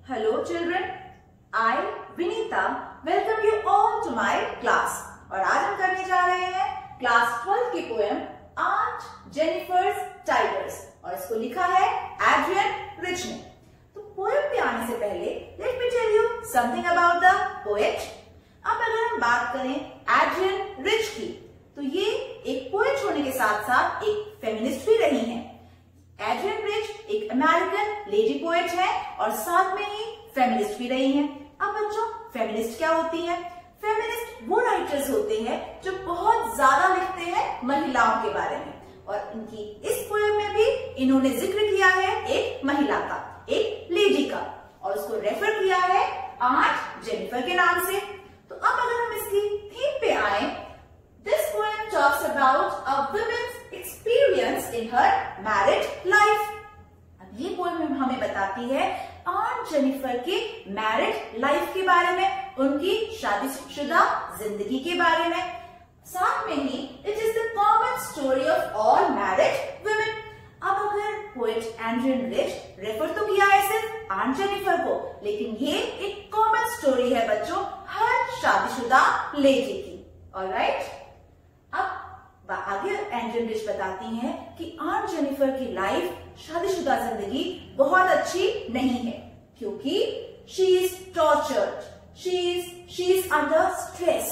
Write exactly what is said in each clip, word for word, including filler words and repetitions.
Hello children, I Vinita welcome you all to my class। और आज हम करने जा रहे हैं क्लास ट्वेल्व की पोएम आंट जेनिफर्स टाइगर्स और इसको लिखा है एड्रियन रिच ने। तो पोएम पे आने से पहले let me tell you something about the poet. अब अगर हम बात करें एड्रियन रिच की तो ये एक पोएट होने के साथ साथ एक फेमिनिस्ट भी रही हैं। एड्रियन रिच एक अमेरिकन लेडी पोएट है और साथ में ही फेमिनिस्ट भी रही हैं। अब बच्चों फेमिनिस्ट क्या होती है? फेमिनिस्ट वो राइटर्स होते हैं जो बहुत ज्यादा लिखते हैं महिलाओं के बारे में और इनकी इस पोएम में भी इन्होंने जिक्र किया है एक महिला का, एक लेडी का और उसको रेफर किया है आंट जेनिफर के नाम से। तो अब अगर हम इसकी थीम पे आए, this poem talks about a women's experience in her married life. अब ये पोएम हमें बताती है आंट जेनिफर के मैरिड लाइफ के बारे में, उनकी शादीशुदा जिंदगी के बारे में। साथ में ही it is the common story of all married women. अब अगर पोएट एड्रियन रिच रेफर तो किया है सिर्फ आंट जेनिफर को, लेकिन ये एक कॉमन स्टोरी है बच्चों हर शादीशुदा लेडी की। ऑलराइट, अब आगे एड्रियन रिच बताती हैं कि आंट जेनिफर की लाइफ, शादीशुदा जिंदगी बहुत अच्छी नहीं है क्योंकि she is tortured, she is she is under stress,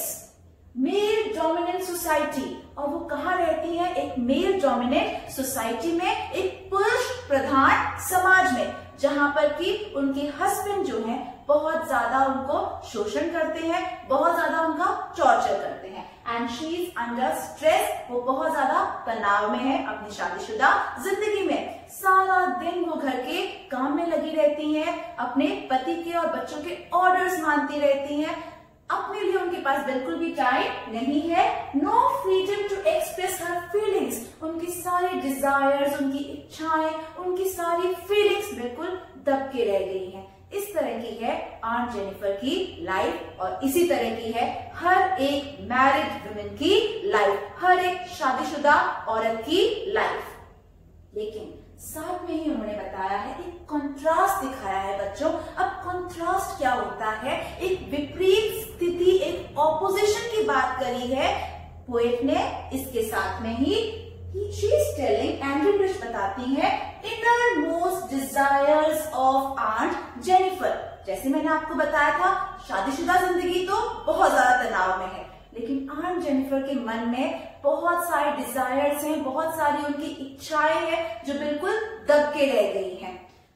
male dominant society. और वो कहाँ रहती है? एक मेल डोमिनेंट सोसाइटी में, एक पुरुष प्रधान समाज में, जहां पर कि उनके हस्बैंड जो हैं बहुत ज्यादा उनको शोषण करते हैं, बहुत ज्यादा उनका टॉर्चर करते हैं and she is under stress. वो बहुत ज्यादा तनाव में है अपनी शादीशुदा जिंदगी में। सारा दिन वो घर के काम में लगी रहती हैं, अपने पति के और बच्चों के ऑर्डर्स मानती रहती हैं। अपने लिए उनके पास बिल्कुल भी टाइम नहीं है। No freedom to express her feelings. उनकी सारी डिजायर्स, उनकी इच्छाएं, उनकी सारी फीलिंग्स बिल्कुल दब के रह गई हैं। इस तरह की है आंट जेनिफर की लाइफ और इसी तरह की है हर एक मैरिड वुमेन की लाइफ, हर एक शादीशुदा औरत की लाइफ। लेकिन साथ में ही उन्होंने बताया है, एक कंट्रास्ट दिखाया है बच्चों। अब कंट्रास्ट क्या होता है? एक विपरीत स्थिति, एक ऑपोजिशन की बात करी है पोएट ने। इसके साथ में ही she is telling, Adrienne Rich बताती है, innermost desires of aunt Jennifer. जैसे मैंने आपको बताया था, शादीशुदा जिंदगी तो बहुत ज्यादा तनाव में है, लेकिन आंट जेनिफर के मन में बहुत सारे डिजायर्स हैं, बहुत सारी उनकी इच्छाएं हैं जो बिल्कुल दब के रह गई हैं।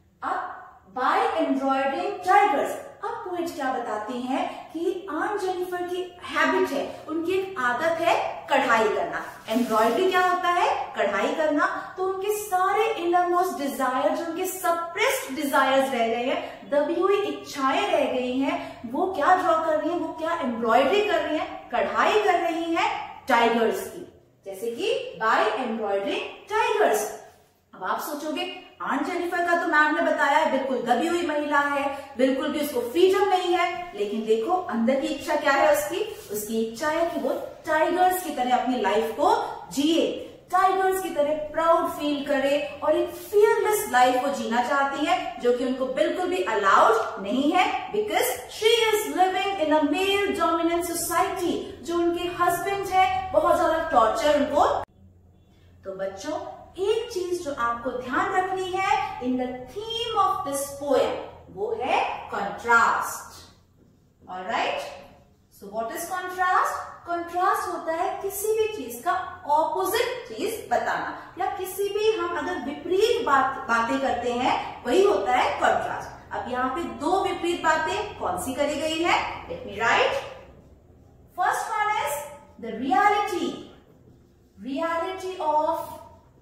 अब बाय एम्ब्रॉयडरिंग टाइगर्स, अब पोएट क्या बताती हैं कि आंट जेनिफर की हैबिट है, उनकी एक आदत है कढ़ाई करना। एम्ब्रॉयडरी क्या होता है? कढ़ाई करना। तो उनके सारे इनरमोस्ट डिजायर, जो उनके सप्रेस्ड डिजायर्स रह गए हैं, दबी हुई इच्छाएं रह गई हैं, वो क्या ड्रॉ कर रही हैं? वो क्या एम्ब्रॉयडरी कर रही हैं? कढ़ाई कर रही हैं टाइगर्स की, जैसे कि बाय एम्ब्रॉयडरिंग टाइगर्स। अब आप सोचोगे आंट जेनिफर का तो मैम ने बताया है बिल्कुल दबी हुई महिला है, बिल्कुल भी उसको फ्रीडम नहीं है, लेकिन देखो अंदर की इच्छा क्या है उसकी? उसकी इच्छा है कि वो टाइगर्स की तरह अपनी लाइफ को जिए, टाइगर्स की तरह प्राउड फील करे और एक फियरलेस लाइफ को जीना चाहती है, जो कि उनको बिल्कुल भी अलाउड नहीं है because she is living in a male dominant society. जो उनके हस्बैंड है बहुत ज्यादा टॉर्चर उनको। तो बच्चों एक चीज जो आपको ध्यान रखनी है in the theme of this poem, वो है contrast. Alright, so what is contrast? Contrast होता है किसी भी चीज का ऑपोजिट चीज बताना, या किसी भी हम अगर विपरीत बात बातें करते हैं वही होता है कंट्रास्ट। अब यहाँ पे दो विपरीत बातें कौन सी करी गई है? Let me write. First one is the reality, reality of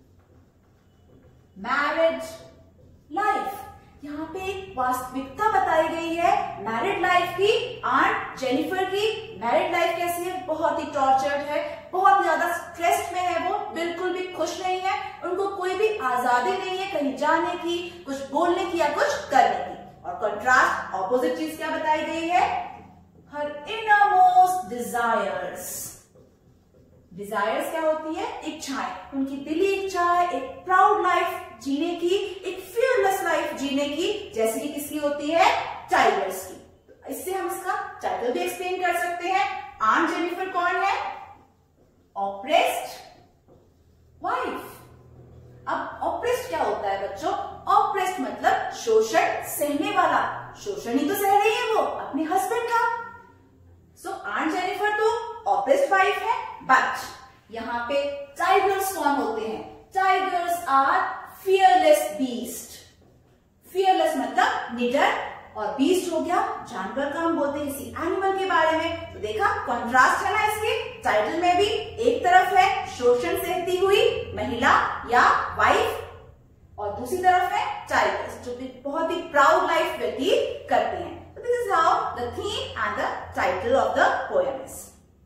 married life. यहाँ पे एक वास्तविकता बताई गई है मैरिड लाइफ की। आंट जेनिफर की मैरिड लाइफ कैसी है? बहुत ही टॉर्चर्ड है, बहुत ज्यादा स्ट्रेस में है, वो बिल्कुल भी खुश नहीं है, उनको कोई भी आजादी नहीं है कहीं जाने की, कुछ बोलने की या कुछ करने की। और कंट्रास्ट, ऑपोजिट चीज क्या बताई गई है? हर इनरमोस्ट डिजायर्स। डिजायर्स क्या होती है? इच्छाएं, उनकी दिली इच्छा है एक प्राउड लाइफ जीने की, एक फियरलेस लाइफ जीने की, जैसे कि किसकी होती है, टाइगर्स की। तो इससे हम इसका टाइटल भी एक्सप्लेन कर सकते हैं। आंट जेनिफर कौन है, ऑप्रेस्ड वाइफ। अब ऑप्रेस्ड क्या होता है बच्चों, ऑप्रेस्ड मतलब शोषण सहने वाला, शोषण ही तो सह रही है वो अपने हस्बैंड का। सो आंट जेनिफर तो ऑप्रेस्ड वाइफ है, बट यहाँ पे टाइगर्स कौन होते हैं, tigers are fearless beast. Fearless मतलब निडर, और बीस्ट हो गया जानवर का, हम बोलते हैं किसी एनिमल के बारे में। तो देखा कॉन्ट्रास्ट है ना इसके टाइटल में भी, एक तरफ है शोषण सहती हुई महिला या वाइफ, और दूसरी तरफ है टाइगर्स जो भी बहुत ही प्राउड लाइफ व्यतीत करते हैं। So this is how the theme and the title of the poem is.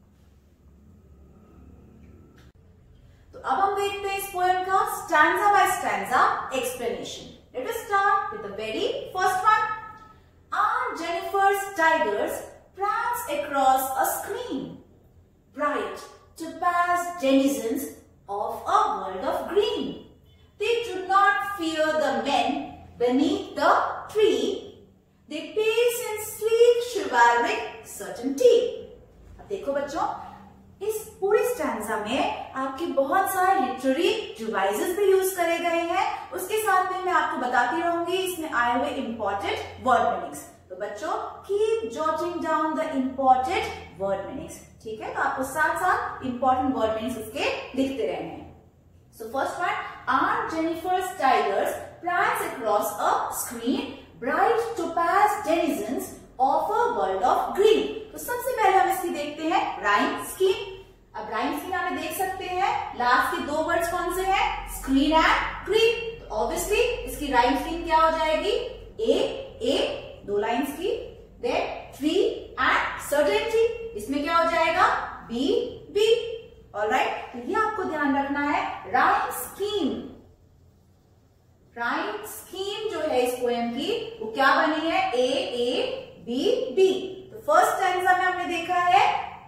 तो अब हम देखते हैं इस पोएम का stanza by stanza explanation. Let us start with the very first one. Aunt Jennifer's tigers prance across a screen, bright to pass denizens of a world of green. They do not fear the men beneath the tree. They pace in sleek chivalric certainty. अब देखो बच्चों, इस पूरी stanza में आपके बहुत सारे literary devices भी यूज करे गए हैं। उसके साथ में मैं आपको बताती रहूंगी इसमें आए हुए इंपॉर्टेंट वर्ड मीनिंग्स। तो बच्चों keep jotting down the important word meanings, ठीक है। तो आपको साथ साथ इंपॉर्टेंट वर्ड मीनिंग्स उसके लिखते रहने हैं। So first one, Aunt Jennifer's tigers prance across a screen, bright topaz denizens of a world of green. तो सबसे पहले हम इसकी देखते हैं राइम स्कीम। अब राइम स्कीम आप देख सकते हैं, लास्ट के दो वर्ड्स कौन से हैं, स्क्रीन एंड ग्रीन। तो ऑब्वियसली इसकी राइम स्कीम क्या हो जाएगी, ए ए दो लाइन्स की, देन ट्री एंड सर्टेनिटी, इसमें क्या हो जाएगा, बी बी। ऑलराइट, तो ये आपको ध्यान रखना है। राइम स्कीम, राइम स्कीम जो है इस पोएम की वो क्या बनी है, ए ए बी बी। तो फर्स्ट स्टैंजा में हमने देखा है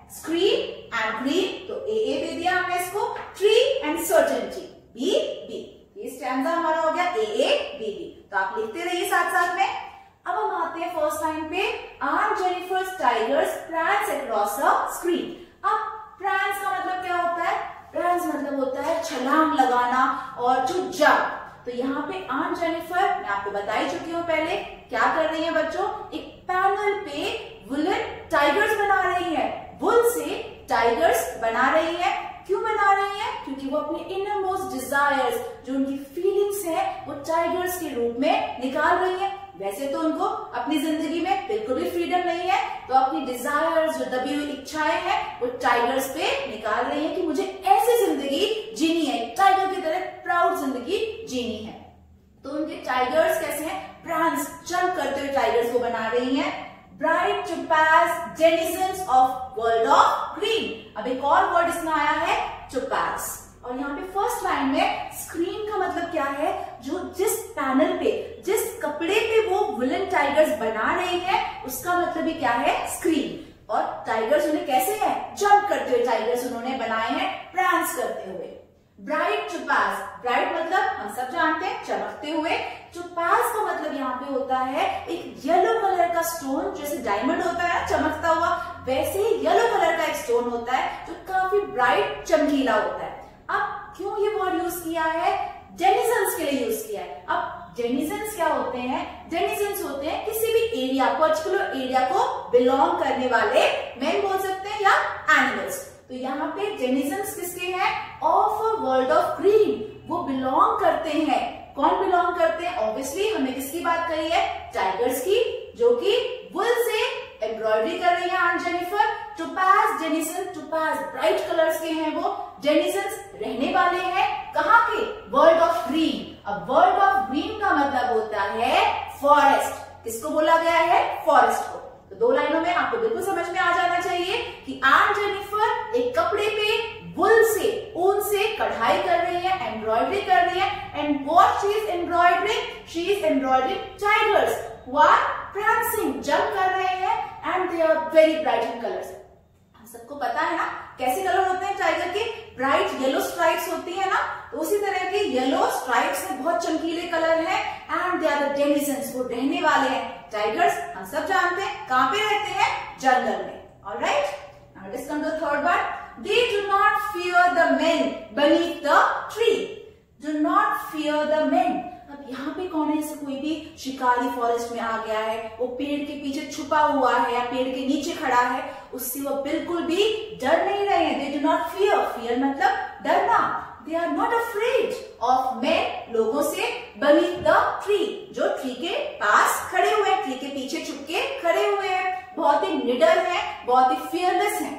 स्क्रीन एंड ग्रीन, तो ए ए दे दिया हमने इसको, tree and certainty B B. ये स्टैंजा हमारा हो गया ए ए बी बी। तो आप लिखते रहिए साथ साथ में। अब हम आते हैं फर्स्ट लाइन पे, Aunt Jennifer's tigers prance across a screen। अब prance का मतलब क्या होता है, prance मतलब होता है छलांग लगाना और जो जंप। तो यहाँ पे आंट जेनिफर, मैं आपको बता ही चुकी हूँ पहले, क्या कर रही है बच्चों, एक पैनल पे वुलन टाइगर्स बना रही है, वुल से टाइगर्स बना रही है। क्यों बना रही है, क्योंकि वो अपने इनर मोस्ट डिजायर्स, जो उनकी फीलिंग्स है, वो टाइगर्स के रूप में निकाल रही है। वैसे तो उनको अपनी जिंदगी में बिल्कुल भी फ्रीडम नहीं है, तो अपनी डिजायर्स, जो दबी हुई इच्छाएं हैं, वो टाइगर्स पे निकाल रही है कि मुझे ऐसी जिंदगी जीनी है, टाइगर की तरह प्राउड जिंदगी जीनी है। तो उनके टाइगर्स कैसे हैं, प्रांस जंप करते हुए टाइगर्स को बना रही हैं। Bright topaz denizens of world of green. अब एक और वर्ड इसमें आया है, टू पास। और यहाँ पे फर्स्ट लाइन में स्क्रीन का मतलब क्या है, जो जिस पैनल पे, जिस कपड़े पे वो वुलन टाइगर्स बना रही है, उसका मतलब ही क्या है, स्क्रीन। और टाइगर्स उन्हें कैसे है, जंप करते हुए टाइगर्स उन्होंने बनाए हैं, प्रांस करते हुए। ब्राइट टोपाज, ब्राइट मतलब हम सब जानते हैं चमकते हुए। टोपाज का मतलब यहाँ पे होता है एक येलो कलर का स्टोन, जैसे डायमंड होता है चमकता हुआ, वैसे ही येलो कलर का एक स्टोन होता है जो काफी ब्राइट चमकीला होता है। अब क्यों ये वर्ड यूज किया है, डेनिजन्स के लिए यूज किया है। अब डेनिजन्स क्या होते हैं, डेनिजन्स होते हैं किसी भी एरिया, पर्टिकुलर एरिया को बिलोंग करने वाले, मैन बोल सकते हैं या एनिमल्स। तो यहाँ पे डेनिजन्स किसके हैं, of a world of green, वो बिलोंग करते हैं। कौन बिलोंग करते हैं, ऑब्वियसली हमने किसकी बात करी है, टाइगर्स की, जो कि वुल से एम्ब्रॉयडरी कर रही है aunt Jennifer. Topaz denizen, topaz bright colours के हैं वो, डेनिजन्स रहने वाले हैं कहाँ के, वर्ल्ड ऑफ ग्रीन। अब वर्ल्ड ऑफ ग्रीन का मतलब होता है फॉरेस्ट, किसको बोला गया है, फॉरेस्ट को। तो दो लाइनों में आपको बिल्कुल समझ में आ जाना चाहिए कि आंट जेनिफर एक कपड़े पे वुल से, ऊन से कढ़ाई कर रही है, एम्ब्रॉयडरी कर रही है। And what she is embroidering, she is embroidering tigers who are prancing, jump कर रहे हैं, and they are very bright in colours. सबको पता है ना कैसे कलर होते हैं टाइगर के, ब्राइट येलो स्ट्राइप्स होती है ना, तो उसी तरह के येलो स्ट्राइप्स में बहुत चमकीले कलर है। And they are the denizens, वो रहने वाले हैं। टाइगर्स हम सब जानते हैं कहां पे रहते हैं, जंगल में। Alright, now let's come to the third one. They do not fear the men beneath the tree. Do not fear the men. अब यहाँ पे कौन है, जैसे कोई भी शिकारी फॉरेस्ट में आ गया है, वो पेड़ के पीछे छुपा हुआ है या पेड़ के नीचे खड़ा है, उससे वो बिल्कुल भी डर नहीं रहे हैं। They do not fear, fear मतलब डरना। They are not afraid of men, लोगों से, beneath द ट्री, जो ट्री के पास खड़े हुए हैं, ट्री के पीछे छुप के खड़े हुए हैं, बहुत ही निडर है, बहुत ही फियरलेस है।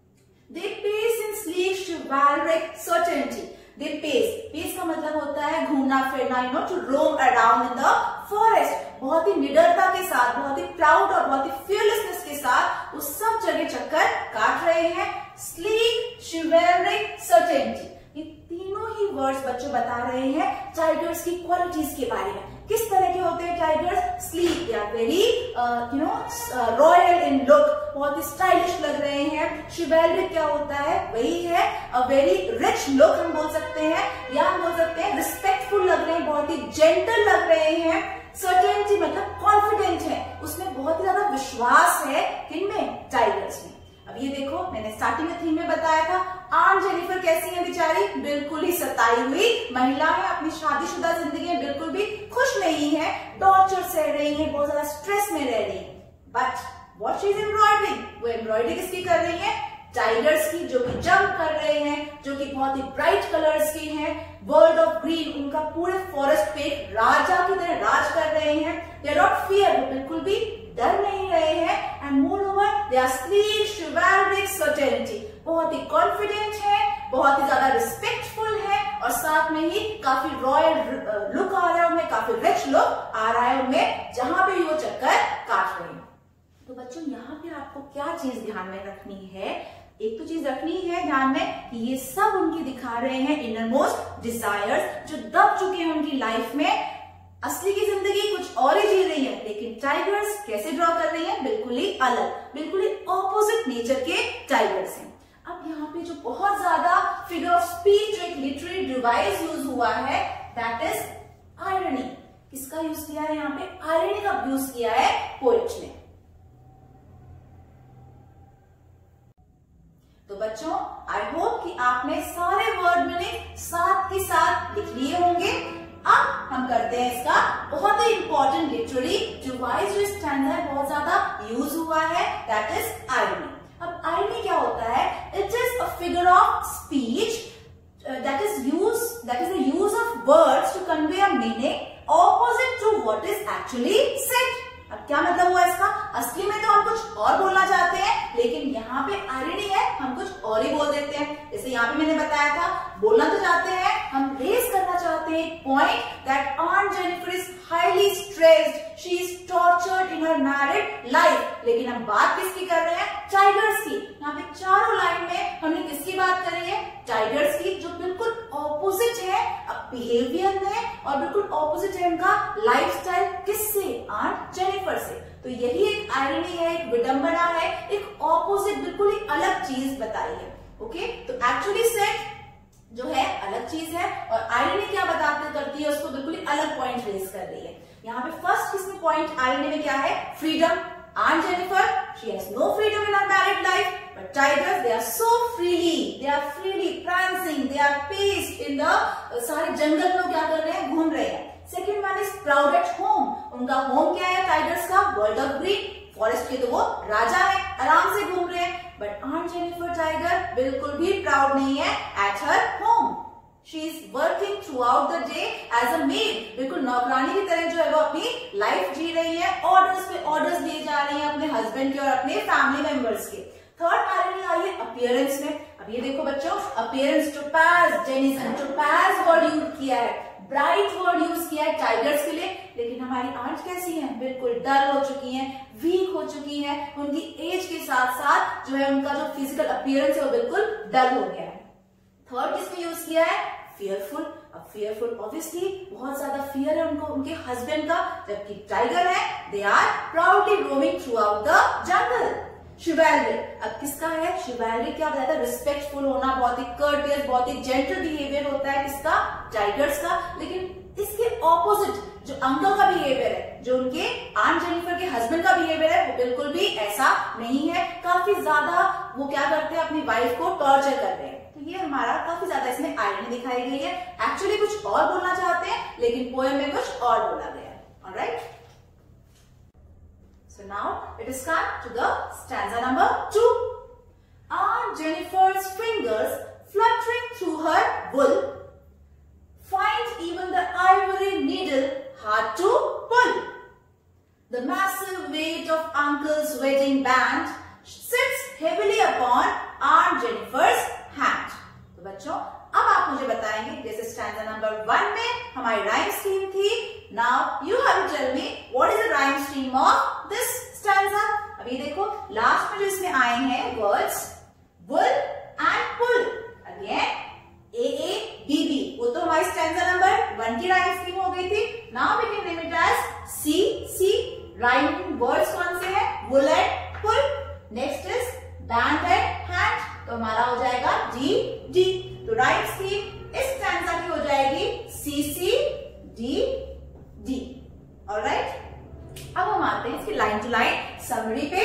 They pace in sleek chivalric certainty। They pace, pace का मतलब होता है घूमना फिरना, you know, to roam around in the forest. बहुत ही निडरता के साथ, बहुत ही प्राउड और बहुत ही फियरलेसनेस के साथ वो सब जगह चक्कर काट रहे हैं। स्लीक, शिवरिक, सर्टेनिटी, ये तीनों ही वर्ड्स बच्चों बता रहे हैं टाइगर्स की क्वालिटीज के बारे में। किस तरह के होते हैं tigers? Sleek, they are very you know royal in look, बहुत ही स्टाइलिश लग रहे हैं। शिवरिक क्या होता है? वही है अ वेरी रिच लुक हम बोल सकते हैं, या हम बोल सकते हैं रिस्पेक्टफुल लग रहे हैं, बहुत ही जेंटल लग रहे हैं। सर्टेनिटी मतलब कॉन्फिडेंट है, उसमें बहुत ही ज्यादा विश्वास है। किनमें? टाइगर्स में। अब ये देखो, मैंने स्टार्टिंग में थीम में बताया था, आंट जेनिफर कैसी है बेचारी? बिल्कुल ही सताई हुई महिला है, अपनी शादीशुदा जिंदगी में बिल्कुल भी खुश नहीं है, टॉर्चर सह रही है, बहुत ज्यादा स्ट्रेस में रह रही है। But what she is embroidering, वो एम्ब्रॉयडरी किसकी कर रही है? टाइगर्स की, जो कि जंप कर रहे हैं, जो कि बहुत ही ब्राइट कलर्स के हैं। वर्ल्ड ऑफ ग्रीन, उनका पूरे फॉरेस्ट पे राजा की तरह राज कर रहे हैं। दे आर नॉट फियर, वो बिल्कुल भी डर नहीं रहे हैं। And moreover they are sleek, chivalric, certainty, बहुत ही कॉन्फिडेंट है, बहुत ही ज्यादा रिस्पेक्टफुल है, और साथ में ही काफी रॉयल लुक आ रहा है उनमें, काफी रिच लुक आ रहा है उनमें, जहां पे वो चक्कर काट रहे हैं। तो बच्चों यहाँ पे आपको क्या चीज ध्यान में रखनी है? एक तो चीज रखनी है ध्यान में कि ये सब उनकी दिखा रहे हैं इनरमोस्ट डिजायर्स, जो दब चुके हैं उनकी लाइफ में। असली की जिंदगी कुछ और ही जी रही है, लेकिन टाइगर्स कैसे ड्रॉ कर रही है? बिल्कुल ही अलग, बिल्कुल ही ऑपोजिट नेचर के टाइगर्स हैं। अब यहाँ पे जो बहुत ज्यादा फिगर ऑफ स्पीच, जो एक लिटरेरी डिवाइस यूज हुआ है, दैट इज आयरनी। किसका यूज किया है यहाँ पे? आयरनी का यूज किया है पोएट ने। तो बच्चों, आई होप कि आपने सारे वर्ड मीनिंग साथ के साथ लिख लिए होंगे। अब हम करते हैं इसका बहुत ही इंपॉर्टेंट लिटरेरी डिवाइस, जो स्टैंडर्ड है, बहुत ज्यादा यूज हुआ है, दैट इज आयरनी। अब आयरनी क्या होता है? It is a figure of speech that is use that is the use of words to convey a meaning opposite to what is actually said. अब क्या मतलब हुआ इसका? असली में तो हम कुछ और बोलना चाहते हैं, लेकिन यहाँ पे आयरनी है, हम कुछ और ही बोल देते हैं। जैसे यहाँ पे मैंने बताया था, बोलना तो चाहते हैं, हम रेस करना चाहते हैं एक point that aunt Jennifer is highly stressed, she is tortured in her married life. लेकिन हम बात किसकी कर रहे हैं? टाइगर्स की। यहाँ पे चारों लाइन में हमने किसकी बात करी है? टाइगर्स की, जो बिल्कुल ऑपोजिट है बिहेवियर में, और बिल्कुल ऑपोजिट है उनका लाइफस्टाइल। किससे? आंट जेनिफर से। तो यही एक आयरनी है, एक विडंबना है, एक ऑपोजिट, बिल्कुल ही अलग चीज बताई है। ओके, तो एक्चुअली सेट जो है अलग चीज है, और आयरनी क्या बताते करती है, उसको बिल्कुल ही अलग पॉइंट रेज कर रही है। यहाँ पे फर्स्ट किसमें पॉइंट आयरनी में क्या है? Freedom. Aunt Jennifer, she has no freedom in her married life, but tigers, they are so freely, they are freely prancing, they are paced in the uh, सारे जंगल में क्या कर रहे हैं? घूम रहे हैं। Second one is proud at home. उनका होम क्या है टाइगर्स का? वर्ल्ड ऑफ ग्रीन, फॉरेस्ट के तो वो राजा है, आराम से घूम रहे हैं। बट Aunt Jennifer टाइगर बिल्कुल भी प्राउड नहीं है at her home. She is working throughout the day as a maid. बिल्कुल नौकरानी की तरह जो है वो अपनी लाइफ जी रही है, ऑर्डर्स पे ऑर्डर्स दिए जा रही हैं अपने हस्बैंड के और अपने फैमिली मेंबर्स के। थर्ड आयरनी आई है अपीयरेंस में। अब ये देखो बच्चों, appearance, topaz, denizen, topaz word use किया है, ब्राइट वर्ड यूज किया है टाइगर्स के लिए। लेकिन हमारी आंट कैसी है? बिल्कुल डल हो चुकी हैं, वीक हो चुकी हैं, उनकी एज के साथ साथ जो है उनका जो फिजिकल अपीयरेंस है वो बिल्कुल डल हो गया है। थर्ड किसने यूज किया है? फियरफुल। अब फियरफुल ऑब्वियसली बहुत ज्यादा फियर है उनको उनके हस्बैंड का, जबकि टाइगर है they are proudly roaming throughout the jungle. Chivalry. अब किसका है शिवैलरी? क्या बताया था? रिस्पेक्टफुल होना, बहुत ही कर्टियस, बहुत ही जेंटल बिहेवियर होता है किसका? टाइगर्स का। लेकिन इसके ऑपोजिट जो अंकल का बिहेवियर है, जो उनके आंट जेनिफर के हस्बैंड का बिहेवियर है, वो बिल्कुल भी ऐसा नहीं है। काफी ज्यादा वो क्या करते हैं? अपनी वाइफ को टॉर्चर करते हैं। तो ये हमारा काफी ज्यादा इसमें आयरनी दिखाई गई है। एक्चुअली कुछ और बोलना चाहते हैं, लेकिन पोएम में कुछ और बोला गया है। Alright, so now it is come to the stanza number two. Aunt Jennifer's fingers fluttering through her wool find even the ivory needle hard to pull. The massive weight of Uncle's wedding band sits heavily upon Aunt Jennifer's hand. तो बच्चों अब आप मुझे बताएंगे, जैसे stanza number one में हमारी rhyme scheme थी, now you have to tell me what is the rhyme scheme of this stanza. अब ये देखो लास्ट में जो इसमें आए हैं words wool and pull, again A A B B, वो तो हमारी स्टैंजा नंबर वन की राइम स्कीम हो गई थी। Now we can name it as C C. Rhyming words कौन से हैं? Wool and pull. Next is band and hand, तो हमारा हो जाएगा डी डी। तो राइट स्कीम इस स्टैंजा की हो जाएगी C C D D. Alright, अब हम आते हैं इसकी लाइन टू लाइन समरी पे।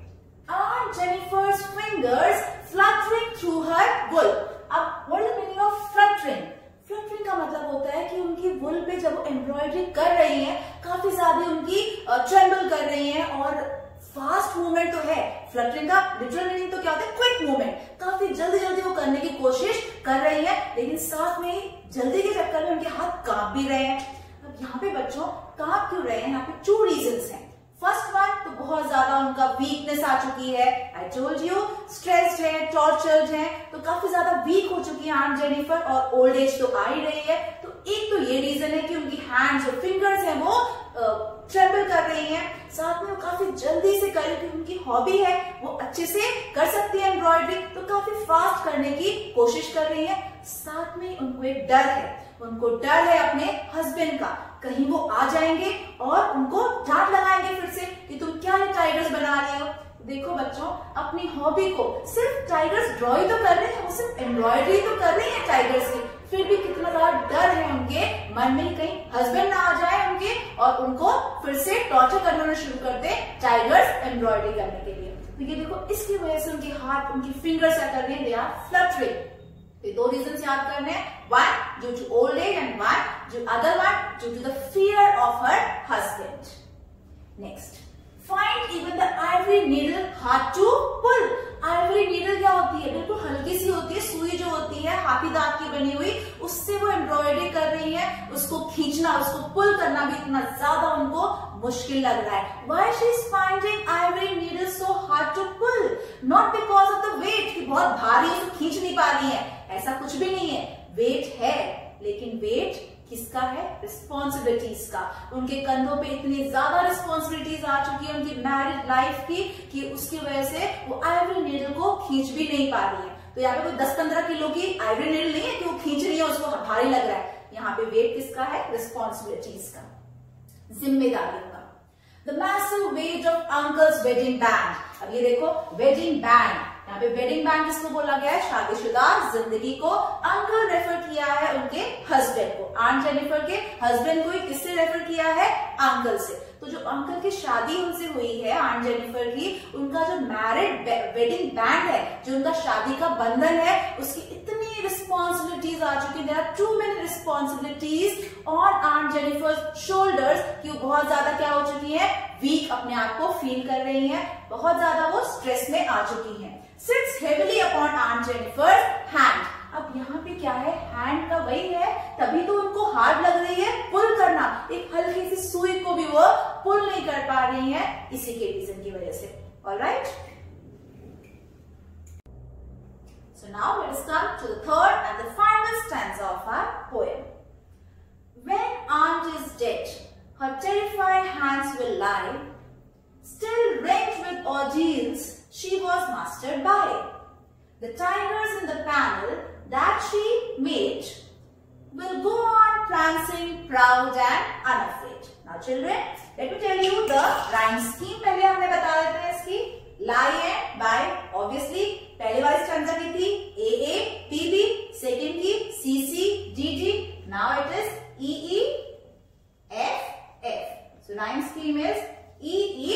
Aunt Jennifer's fingers fluttering through her wool. अब what is the meaning of fluttering? Fluttering का मतलब होता है कि उनकी वुल पे जब वो एम्ब्रॉयडरी कर रही हैं, काफी ज्यादा उनकी ट्रेंबल कर रही हैं और फास्ट मूवमेंट तो है। फ्लटरिंग का लिटरल मीनिंग तो क्या होता है? Quick movement. काफी जल्दी जल्दी वो करने की कोशिश कर रही है, लेकिन साथ में ही जल्दी के चक्कर में उनके हाथ कांप भी रहे हैं। अब यहाँ पे बच्चों कांप क्यों रहे हैं? यहाँ पे टू रीजंस हैं। फर्स्ट वन तो बहुत ज्यादा उनका वीकनेस आ चुकी है। आई टोल्ड यू स्ट्रेस्ड है, टॉर्चर्ड है, तो काफी ज्यादा वीक हो चुकी है आंट जेनिफर और ओल्ड एज तो आ ही रही है। तो एक तो ये रीजन है कि उनकी हैंड्स जो फिंगर्स हैं वो ट्रेबल कर रही हैं। साथ में वो काफी जल्दी से कर रही, उनकी हॉबी है, वो अच्छे से कर सकती है एम्ब्रॉयडरी, तो काफी फास्ट करने की कोशिश कर रही है। साथ में उनको एक डर है, उनको डर है अपने हस्बैंड का, कहीं वो आ जाएंगे और उनको डांट लगाएंगे फिर से कि तुम क्या ये टाइगर्स बना रहे हो। देखो बच्चों, अपनी हॉबी को सिर्फ टाइगर्स ड्रॉ ही तो कर रहे हैं, वो सिर्फ एम्ब्रॉयडरी तो कर रही है टाइगर्स की, फिर भी कितना ज्यादा डर है उनके मन में, कहीं हस्बैंड ना आ जाए उनके और उनको फिर से टॉर्चर करना शुरू कर दे टाइगर्स एम्ब्रॉयडरी करने के लिए। तो ये देखो इसकी वजह से उनके हाथ, उनकी फिंगर्स क्या कर रही है? They are fluttering. ये दो रीजन याद करने हैं, one due to old age and one due other one due to the fear of her husband. Next, find even the ivory needle hard to pull. Ivory needle क्या होती है? बिल्कुल हल्की सी होती है, सुई जो होती है हाथी दांत की बनी हुई, उससे वो एम्ब्रॉयडरी कर रही है। उसको खींचना, उसको पुल करना भी इतना ज्यादा उनको मुश्किल लग रहा है। Why she is finding ivory needle so hard to pull? Not because of the weight, कि बहुत भारी है तो खींच नहीं पा रही है, ऐसा कुछ भी नहीं है। वेट है, लेकिन वेट किसका है? रिस्पॉन्सिबिलिटीज का। उनके कंधों पे इतनी ज्यादा रिस्पॉन्सिबिलिटीज आ चुकी है उनकी मैरिड लाइफ की कि उसकी वजह से वो आइवरी नीडल को खींच भी नहीं पा रही है। तो यहाँ पे कोई दस पंद्रह किलो की आइवरी नीडल नहीं है कि वो खींच रही है, उसको भारी लग रहा है। यहाँ पे वेट किसका है? रिस्पॉन्सिबिलिटीज का, जिम्मेदारियों का। The massive weight of uncle's wedding band. अब ये देखो वेडिंग बैंड, यहाँ पे वेडिंग बैंड किसको बोला गया है? शादीशुदा जिंदगी को। अंकल रेफर किया है उनके हस्बैंड को, आंट जेनिफर के हस्बैंड को ही किससे रेफर किया है? अंकल से। तो जो अंकल की शादी उनसे हुई है आंट जेनिफर की, उनका जो मैरिड वेडिंग बैंड है, जो उनका शादी का बंधन है, उसकी इतनी रिस्पॉन्सिबिलिटीज आ चुकी है, there are too many responsibilities on aunt Jennifer shoulders, कि वो बहुत ज्यादा क्या हो चुकी है? वीक अपने आप को फील कर रही है, बहुत ज्यादा वो स्ट्रेस में आ चुकी है। Sits heavily upon Aunt Jennifer's hand. अब यहाँ पे क्या है? हैंड का वही है, तभी तो उनको हार्ड लग रही है पुल करना। एक हल्की सी सुई को भी वो पुल नहीं कर पा रही है, इसी के रीजन की वजह से। Alright, so now let us come to the third and the final stanza of our poem. When Aunt is dead, her terrified hands will lie, still rent with ordeals she was mastered by. The tigers in the panel that she made will go on prancing proud and unafraid. Now children, let me tell you the rhyme scheme. पहले हमने बता देते हैं इसकी। Lie and obviously पहले वाली stanza की थी A A B B, second की C C D D, now it is E E F F. So rhyme scheme is E E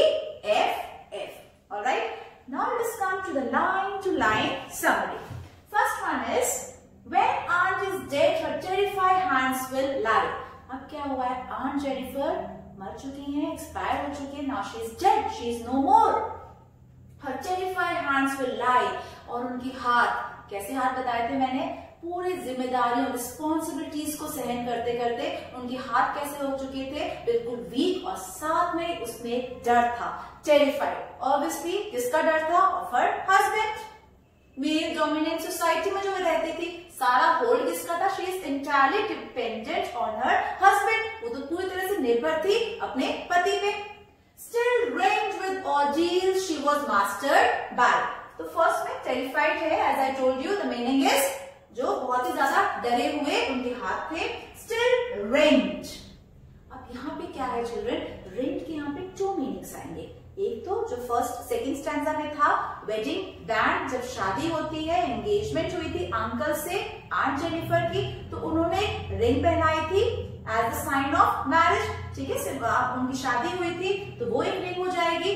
F F. Alright, now let us come to the line to line summary. First one is when aunt is dead her terrified hands will lie. अब क्या हुआ है, aunt Jennifer मर चुकी हैं, expire हो चुकी है, now she is dead, she is no more. Her terrified hands will lie. और उनकी हाथ, कैसे हाथ बताए थे मैंने, पूरी जिम्मेदारियों रिस्पॉन्सिबिलिटीज को सहन करते करते उनके हाथ कैसे हो चुके थे, बिल्कुल वीक, और साथ में उसमें एक डर था, टेरिफाइड. ऑब्वियसली किसका डर था, of her husband. Male dominant society में जो वो रहती थी, सारा होल्ड किसका था, she is entirely dependent on her husband. वो तो पूरी तरह से निर्भर थी अपने पति पे. Still reigned with ordeals she was mastered by. तो फर्स्ट में टेरिफाइड है, as I told you the meaning is जो बहुत ही ज्यादा डरे हुए उनके हाथ थे. Still reigned. अब यहाँ पे क्या है चिल्ड्रन, reigned के यहाँ पे टू मीनिंग्स आएंगे. एक तो जो फर्स्ट सेकंड स्टैंजा में था, वेडिंग बैंड, जब शादी होती है, एंगेजमेंट हुई थी अंकल से आंट जेनिफर की, तो उन्होंने रिंग पहनाई थी as a sign of marriage. ठीक है, सिर्फ उनकी शादी हुई थी तो वो एक रिंग हो जाएगी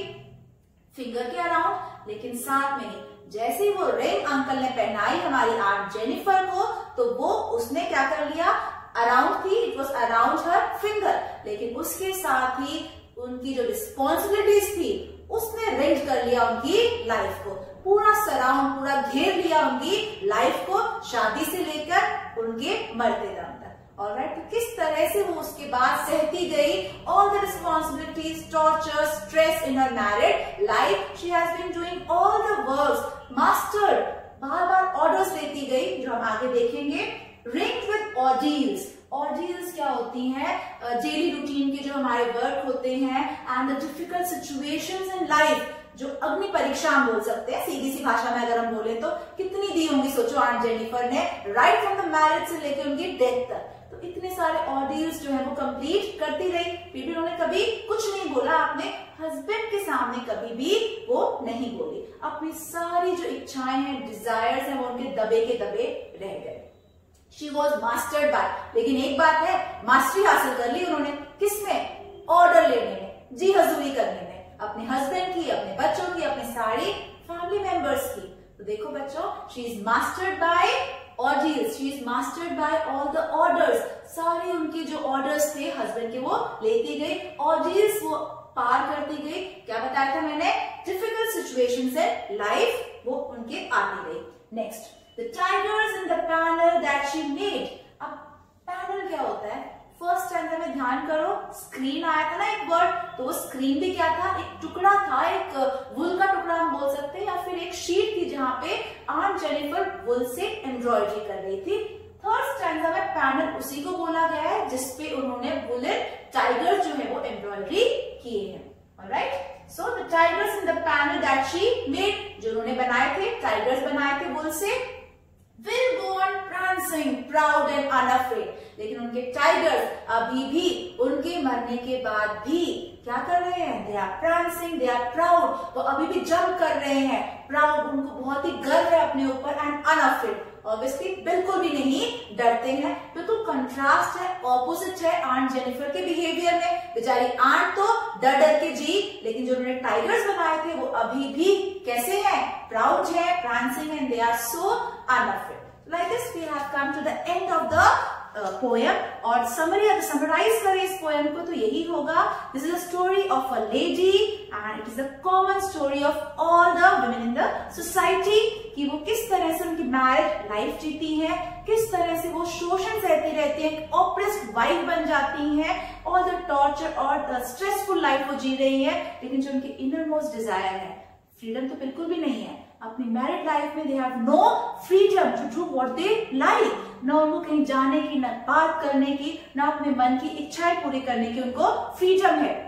फिंगर के अराउंड. लेकिन साथ में जैसे ही वो रिंग अंकल ने पहनाई हमारी आंट जेनिफर को, तो वो उसने क्या कर लिया, अराउंड थी, it was around her finger. लेकिन उसके साथ ही उनकी जो रिस्पॉन्सिबिलिटीज थी उसने रेंट कर लिया उनकी लाइफ को, पूरा सराउंड, पूरा घेर लिया उनकी लाइफ को, शादी से लेकर उनके मरते दम तक. ऑलराइट, तो किस तरह से वो उसके बाद सहती गई all the responsibilities, torture, stress in her married life. She has been doing all the works, mastered, बार बार ऑर्डर्स लेती गई, जो हम आगे देखेंगे. Ringed with ऑर्डील्स. ऑर्डील्स क्या होती हैं, डेली रूटीन के जो हमारे वर्क होते हैं, and the difficult situations in life, जो अग्नि परीक्षा हम बोल सकते हैं सीधी सी भाषा में अगर हम बोले तो. कितनी दी होंगी सोचो आंट जेनिफर ने, राइट फ्रॉम द मैरिज से लेकर उनकी डेथ तक. तो इतने सारे ऑर्डील्स जो है वो कंप्लीट करती रही, फिर भी उन्होंने कभी कुछ नहीं बोला, अपने हस्बैंड के सामने कभी भी वो नहीं बोली. अपनी सारी जो इच्छाएं हैं, डिजायर्स हैं, वो उनके दबे के दबे रह गए. She was mastered by. लेकिन एक बात है, मास्टरी हासिल कर ली उन्होंने, किसमें, ऑर्डर लेने में, जी हजूरी करने में, अपने हस्बैंड की, अपने बच्चों की, अपने सारी फैमिली मेंबर्स की. तो देखो बच्चों, she is mastered by orders, she is mastered by all the orders. सारे उनके जो ऑर्डर्स थे हस्बैंड के वो लेती गई, ऑर्डर्स वो पार करती गई. क्या बताया था मैंने, डिफिकल्ट सिचुएशंस इन लाइफ वो उनके आती गई. Next, The tigers in the panel that she made. अब पैनल क्या होता है, फर्स्ट स्टैंडर्ड में ध्यान करो, स्क्रीन आया था ना एक वर्ड, तो वो स्क्रीन भी क्या था, एक टुकड़ा था, एक वुल का टुकड़ा हम बोल सकते हैं, या फिर एक शीट थी जहां पे आंट जेनिफर वुल से एम्ब्रॉयडरी कर रही थी. थर्ड स्टैंडर्ड में पैनल उसी को बोला गया है जिसपे उन्होंने वुलन टाइगर जो है वो एम्ब्रॉयडरी किए हैं. Alright, so the tigers in the panel that she made, जो उन्होंने बनाए थे, टाइगर्स बनाए थे वुल से, will go on prancing proud and unafraid. लेकिन उनके टाइगर्स अभी भी उनके मरने के बाद भी क्या कर रहे हैं, they are prancing, they are proud. वो अभी भी जंप कर रहे हैं, प्राउड, उनको बहुत ही गर्व है अपने ऊपर, एंड unafraid, ऑब्वियसली बिल्कुल भी नहीं डरते हैं. बिल्कुल कंट्रास्ट है, ऑपोजिट है आंट जेनिफर के बिहेवियर में. बेचारी आंट तो डर डर के जी, लेकिन जो उन्होंने टाइगर्स बनाए थे वो अभी भी कैसे हैं, प्राउड है, prancing, and they are so unafraid. Like this we have come to the end of the uh, poem. और समरी अगर समराइज करें इस पोएम को तो यही होगा, this is a story of a lady and it is a common story of all the women in the society, कि वो किस तरह से उनकी मैरिड लाइफ जीती हैं, किस तरह से वो शोषण सहती रहती हैं, ऑप्रेस्ड वाइफ बन जाती हैं, ऑल द टॉर्चर और द स्ट्रेसफुल लाइफ वो जी रही है. लेकिन जो उनकी इनर मोस्ट डिजायर है, फ्रीडम तो बिल्कुल भी नहीं है. अपनी मैरिड लाइफ में they have no freedom to do what they like. न उनको कहीं जाने की, न बात करने की, न अपने मन की इच्छाएं पूरी करने की उनको फ्रीडम है.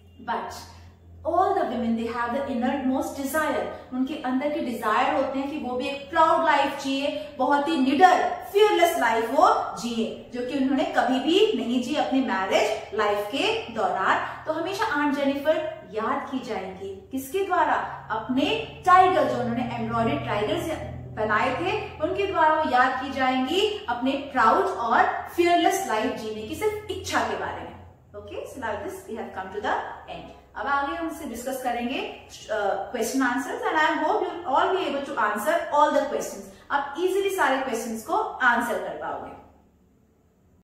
But all the women they have the innermost desire. उनके अंदर के डिजायर होते हैं कि वो भी एक प्राउड लाइफ जिए, बहुत ही निडर, फियरलेस लाइफ वो जिए, जो कि उन्होंने कभी भी नहीं जी अपनी मैरिज लाइफ के दौरान. तो हमेशा आंट जेनिफर याद की जाएंगी किसके द्वारा? अपने टाइगर, जो उन्होंने एम्ब्रॉयडर्ड टाइगर बनाए थे उनके द्वारा वो याद की जाएंगी अपने प्राउड और फियरलेस लाइफ जीने की सिर्फ इच्छा के बारे में। Okay, so now this we have come to the end. अब आगे हम इससे डिस्कस करेंगे question answers and I hope you all be able to answer all the questions. आप इजीली सारे क्वेश्चंस को आंसर कर पाओगे।